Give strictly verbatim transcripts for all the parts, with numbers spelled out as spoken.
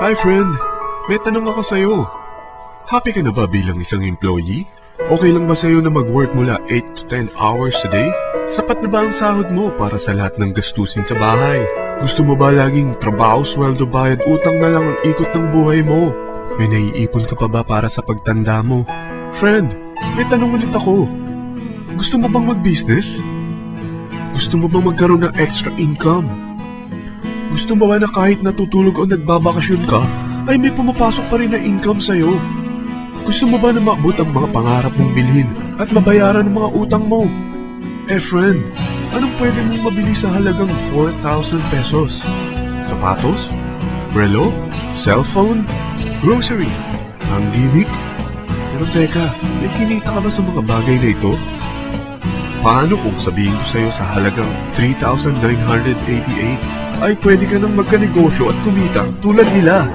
Hi friend, may tanong ako sa'yo. Happy ka na ba bilang isang employee? Okay lang ba sa'yo na mag-work mula eight to ten hours a day? Sapat na ba ang sahod mo para sa lahat ng gastusin sa bahay? Gusto mo ba laging trabaho, sweldo, bayad, utang na lang ang ikot ng buhay mo? May naiipon ka pa ba para sa pagtanda mo? Friend, may tanong ulit ako. Gusto mo bang mag-business? Gusto mo bang magkaroon ng extra income? Gusto mo ba na kahit natutulog o nagbabakasyon ka, ay may pumapasok pa rin na income sa'yo? Gusto mo ba na maabot ang mga pangarap mong bilhin at mabayaran ang mga utang mo? Eh friend, anong pwede mong mabili sa halagang four thousand pesos? Sapatos? Relo? Cellphone? Grocery? Ang gimmick? Pero teka, may kinita ka ba sa mga bagay na ito? Paano kung sabihin ko sa'yo sa halagang three thousand nine hundred eighty-eight ay pwede ka nang magkanegosyo at kumita tulad nila?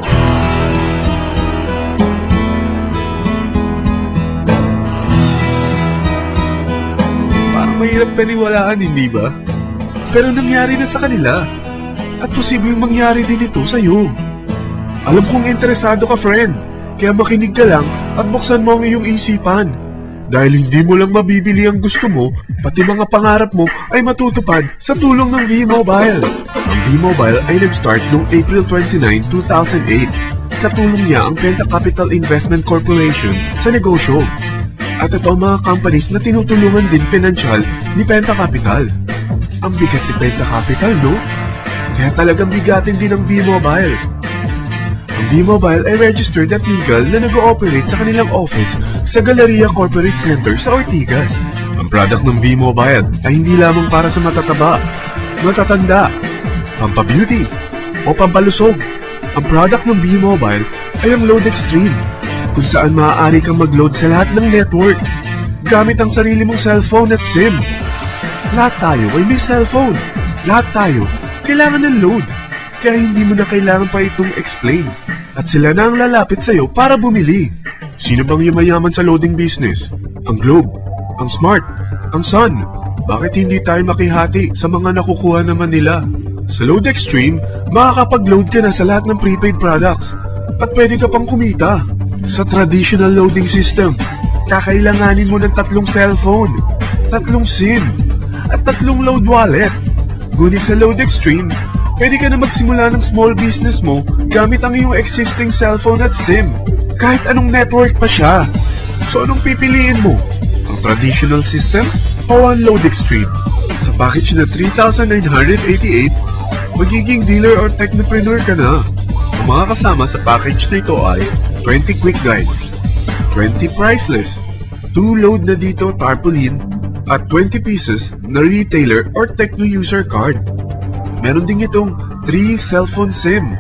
Parang mahirap paniwalaan, hindi ba? Pero nangyari na sa kanila. At posibleng mangyari din ito sa'yo. Alam kong interesado ka, friend. Kaya makinig ka lang at buksan mo ang iyong isipan. Dahil hindi mo lang mabibili ang gusto mo, pati mga pangarap mo ay matutupad sa tulong ng V-Mobile. Ang V-Mobile ay nag-start noong April twenty-ninth, two thousand eight. Katulong niya ang Penta Capital Investment Corporation sa negosyo. At ito ang mga companies na tinutulungan din financial ni Penta Capital. Ang bigat ni Penta Capital, no? Kaya talagang bigatin din ang V-Mobile. Ang V-Mobile ay registered at legal na nag-ooperate sa kanilang office sa Galleria Corporate Center sa Ortigas. Ang product ng V-Mobile ay hindi lamang para sa matataba, matatanda, pampabeauty, o pampalusog. Ang product ng V-Mobile ay ang Load Extreme, kung saan maaari kang mag-load sa lahat ng network gamit ang sarili mong cellphone at SIM. Lahat tayo ay may cellphone. Lahat tayo kailangan ng load. Kaya hindi mo na kailangan pa itong explain. At sila na ang lalapit sa'yo para bumili. Sino bang yumayaman sa loading business? Ang Globe, ang Smart, ang Sun. Bakit hindi tayo makihati sa mga nakukuha naman nila? Sa Load Extreme, makakapag-load ka na sa lahat ng prepaid products. At pwede ka pang kumita. Sa traditional loading system, kakailanganin mo ng tatlong cellphone, tatlong SIM, at tatlong load wallet. Ngunit sa Load Extreme, pwede ka na magsimula ng small business mo gamit ang iyong existing cellphone at SIM. Kahit anong network pa siya. So anong pipiliin mo? Ang traditional system o ang Load Extreme? Sa package na three thousand nine hundred eighty-eight, magiging dealer or technopreneur ka na. Ang mga kasama sa package na ito ay twenty quick guides, twenty price list, two load na dito tarpaulin, at twenty pieces na retailer or techno user card. Meron din itong three cellphone SIM.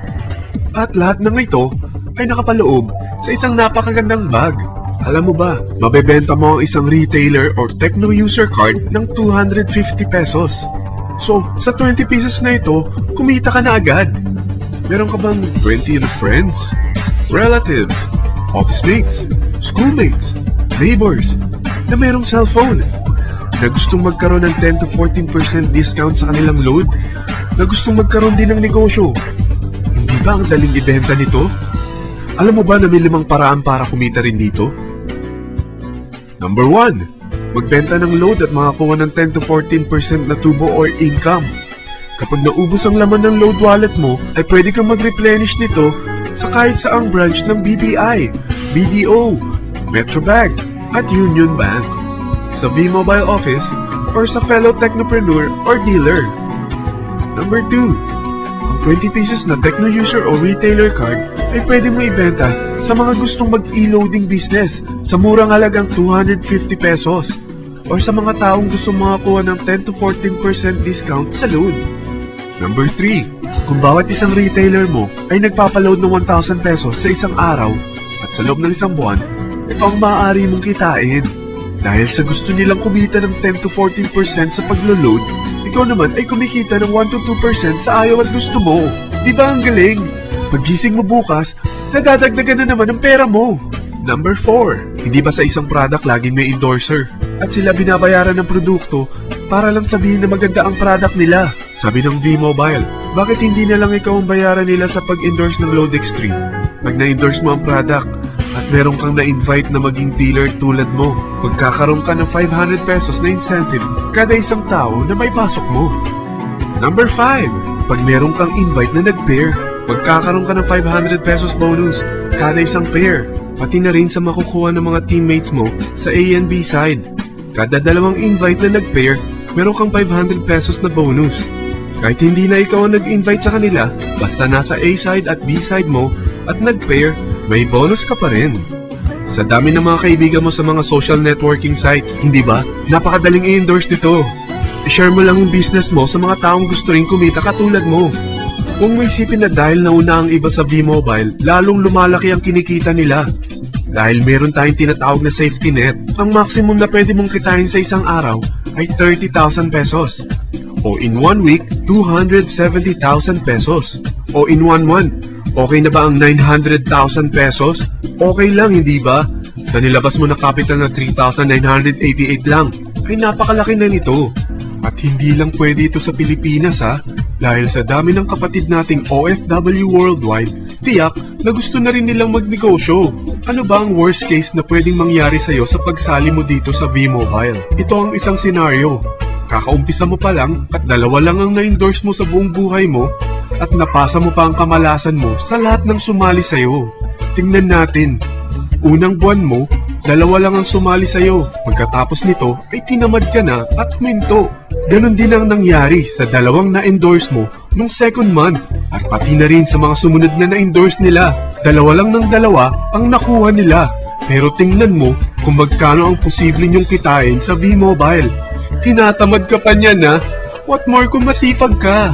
At lahat ng ito ay nakapaloob sa isang napakagandang bag. Alam mo ba, mabebenta mo ang isang retailer or techno user card ng two hundred fifty pesos. So, sa twenty pieces na ito, kumita ka na agad. Meron ka bang twenty friends, relatives, office mates, schoolmates, neighbors na merong cellphone na gustong magkaroon ng ten to fourteen percent discount sa kanilang load? Na gustong magkaroon din ng negosyo? Hindi ba ang daling ibenta nito? Alam mo ba na may limang paraan para kumita rin dito? Number one, magbenta ng load at makakuha ng ten to fourteen percent na tubo or income. Kapag naubos ang laman ng load wallet mo, ay pwede kang mag-replenish nito sa kahit saang branch ng B P I, B D O, Metrobank, at Union Bank, sa V-Mobile office, or sa fellow technopreneur or dealer. Number two, ang twenty pieces na techno user o retailer card ay pwede mo ibenta sa mga gustong mag-e-loading business sa murang halagang two hundred fifty pesos or sa mga taong gustong makakuha ng ten to fourteen percent discount sa load. Number three, kung bawat isang retailer mo ay nagpapaload ng one thousand pesos sa isang araw at sa loob ng isang buwan, ito ang maaari mong kitain. Dahil sa gusto nilang kumita ng ten to fourteen percent sa paglo-load, ikaw naman ay kumikita ng one to two percent sa ayaw at gusto mo. Di ba ang galing? Paggising mo bukas, nadadagdagan na naman ang pera mo. Number four, hindi ba sa isang product laging may endorser? At sila binabayaran ng produkto para lang sabihin na maganda ang product nila. Sabi ng V-Mobile, Bakit hindi na lang ikaw ang bayaran nila sa pag-endorse ng Lodextreme? Pag na-endorse mo ang product at meron kang na-invite na maging dealer tulad mo, magkakaroon ka ng five hundred pesos na incentive kada isang tao na may pasok mo. Number five. Pag meron kang invite na nag-pair, magkakaroon ka ng five hundred pesos bonus kada isang pair, pati na rin sa makukuha ng mga teammates mo sa A and B side. Kada dalawang invite na nag-pair, meron kang five hundred pesos na bonus. Kahit hindi na ikaw ang nag-invite sa kanila, basta nasa A side at B side mo at nag-pair, may bonus ka pa rin. Sa dami ng mga kaibigan mo sa mga social networking sites, hindi ba? Napakadaling i-endorse nito. I-share mo lang yung business mo sa mga taong gusto rin kumita katulad mo. Kung mo isipin na dahil nauna ang iba sa V-Mobile, lalong lumalaki ang kinikita nila. Dahil meron tayong tinatawag na safety net, ang maximum na pwede mong kitain sa isang araw ay thirty thousand pesos. O in one week, two hundred seventy thousand pesos. O in one month, okay na ba ang nine hundred thousand pesos? Okay lang, hindi ba? Sa nilabas mo na capital na three thousand nine hundred eighty-eight lang, ay napakalaki na nito. At hindi lang pwede ito sa Pilipinas ha, dahil sa dami ng kapatid nating O F W worldwide, tiyak na gusto na rin nilang magnegosyo. Ano ba ang worst case na pwedeng mangyari sa'yo sa pagsali mo dito sa V-Mobile? Ito ang isang senaryo. Kakaumpisa mo pa lang at dalawa lang ang na-endorse mo sa buong buhay mo at napasa mo pa ang kamalasan mo sa lahat ng sumali sa'yo. Tingnan natin. Unang buwan mo, dalawa lang ang sumali sa'yo. Pagkatapos nito ay tinamad ka na at huminto. Ganon din ang nangyari sa dalawang na-endorse mo nung second month at pati na rin sa mga sumunod na na-endorse nila. Dalawa lang ng dalawa ang nakuha nila. Pero tingnan mo kung magkano ang posible niyong kitain sa V-Mobile. Tinatamad ka pa niyan ha? What more kung masipag ka?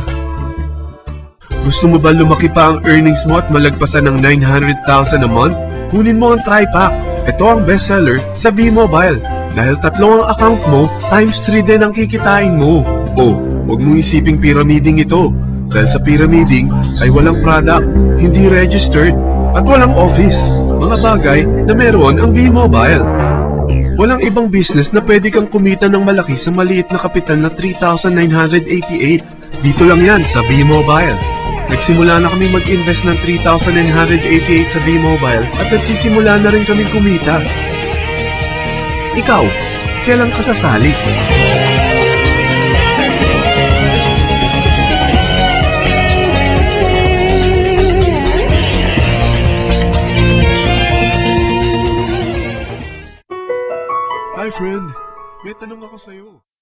Gusto mo ba lumaki pa ang earnings mo at malagpasan ng nine hundred thousand a month? Kunin mo ang TriPack. Ito ang bestseller sa V-Mobile. Dahil tatlo ang account mo, times three din ang kikitain mo. O, huwag mong isiping pyramiding ito. Dahil sa pyramiding ay walang product, hindi registered, at walang office. Mga bagay na meron ang V-Mobile. Walang ibang business na pwede kang kumita ng malaki sa maliit na kapital na three thousand nine hundred eighty-eight. Dito lang yan sa V-Mobile. Nagsimula na kami mag-invest ng three thousand nine hundred eighty-eight sa V-Mobile at nagsisimula na rin kami kumita. Ikaw, kailan ka sasali? Hi friend, may tanong ako sa'yo.